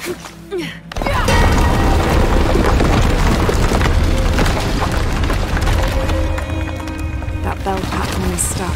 That bell platform is stuck.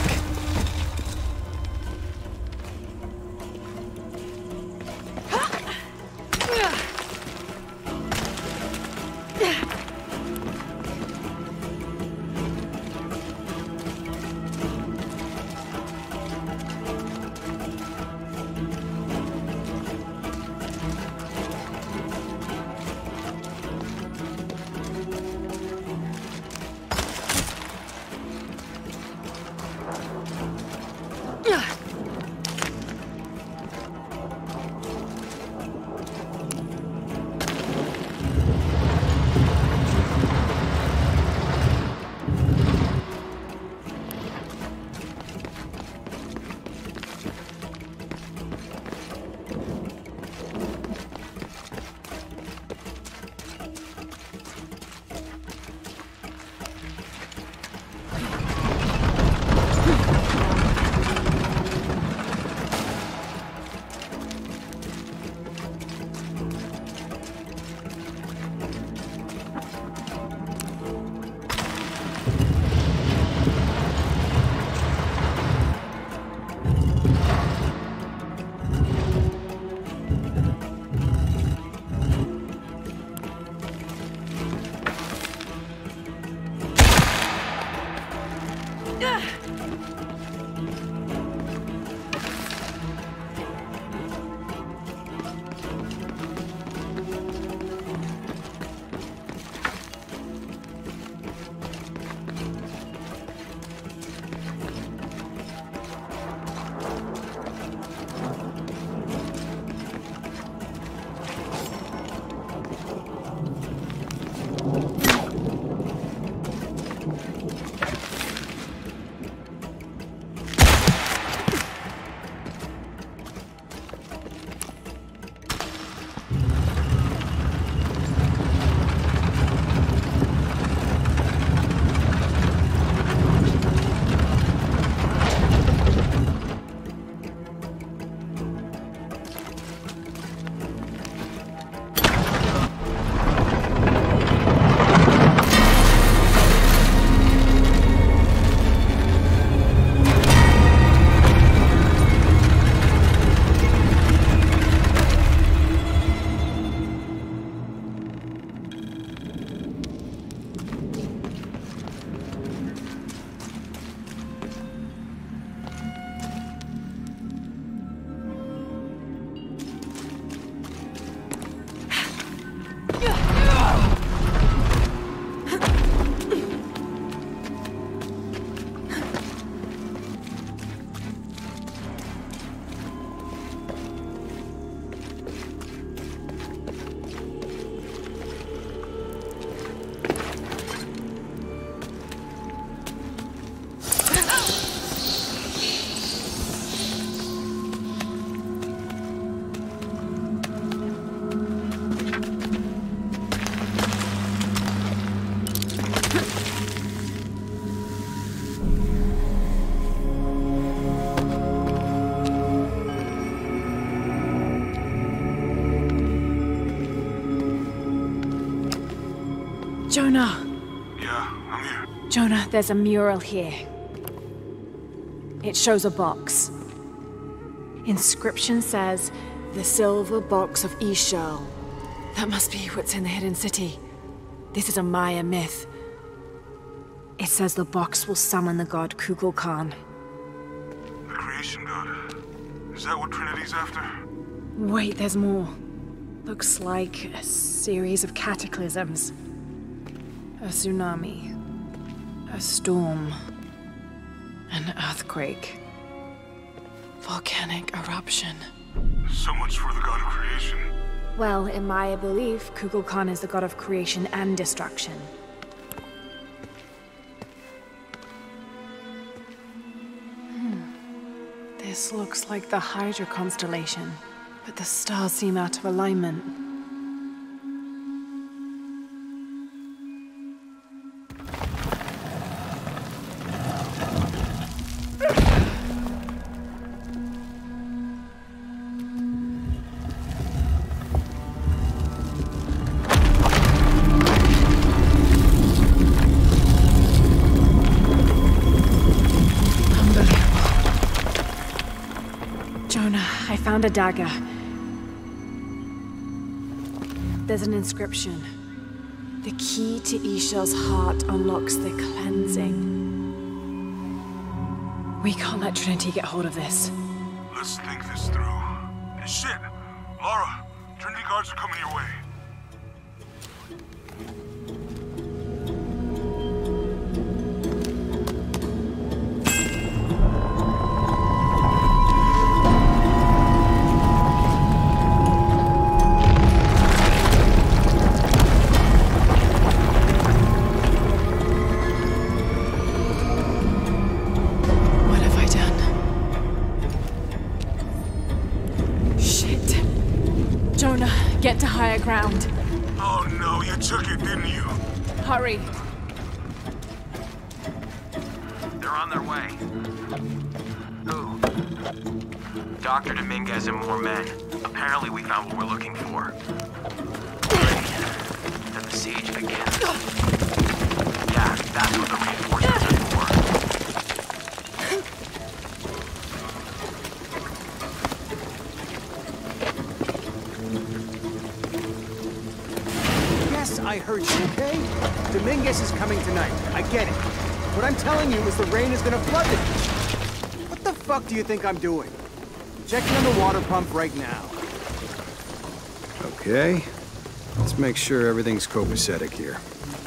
Jonah! Yeah, I'm here. Jonah, there's a mural here. It shows a box. Inscription says, "The Silver Box of Ix Chel." That must be what's in the Hidden City. This is a Maya myth. It says the box will summon the god Kukulkan. The creation god. Is that what Trinity's after? Wait, there's more. Looks like a series of cataclysms. A tsunami. A storm. An earthquake. Volcanic eruption. So much for the god of creation. Well, in Maya belief, Kukulkan is the god of creation and destruction. This looks like the Hydra constellation, but the stars seem out of alignment. found a dagger. There's an inscription. The key to Ishel's heart unlocks the cleansing. We can't let Trinity get hold of this. Let's think this through. Hey, shit! Lara, Trinity guards are coming your way. Get to higher ground. Oh no, you took it, didn't you? Hurry. They're on their way. Who? Dr. Dominguez and more men. Apparently we found what we're looking for. Then the siege begins. Yeah, that's what the reinforcements are for. I heard you, okay? Dominguez is coming tonight. I get it. What I'm telling you is the rain is gonna flood it. What the fuck do you think I'm doing? Checking on the water pump right now. Okay. Let's make sure everything's copacetic here.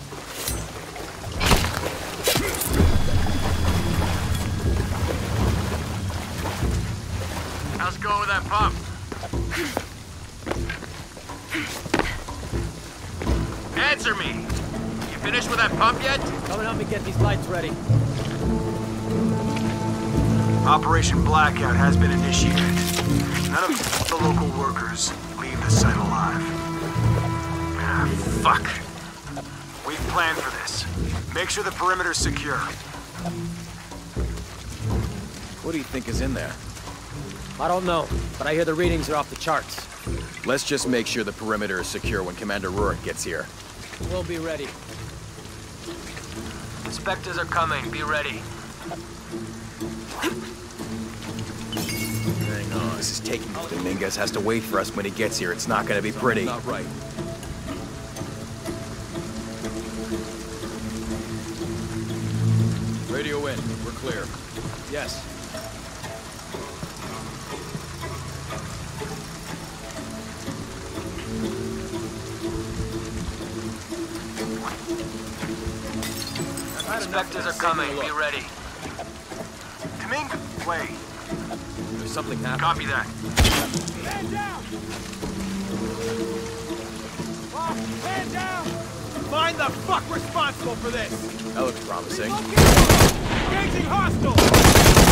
How's it going with that pump? Answer me! You finished with that pump yet? Come and help me get these lights ready. Operation Blackout has been initiated. None of the local workers leave the site alive. Ah, fuck. We've planned for this. Make sure the perimeter's secure. What do you think is in there? I don't know, but I hear the readings are off the charts. Let's just make sure the perimeter is secure when Commander Rurik gets here. We'll be ready. Inspectors are coming. Be ready. Hang on. This is taking... Dominguez has to wait for us when he gets here. It's not gonna be pretty. Not right. Radio in. We're clear. Yes. Inspectors are coming. Be ready. Domingue, wait. There's something happening. Copy that. Man down! Man down! Find the fuck responsible for this! That looks promising. Engaging hostile!